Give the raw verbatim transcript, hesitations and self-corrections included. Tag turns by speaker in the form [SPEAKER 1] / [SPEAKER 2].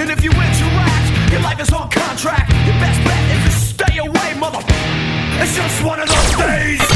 [SPEAKER 1] And if you interact, your life is on contract. Your best bet is to stay away, mother. It's just one of those days.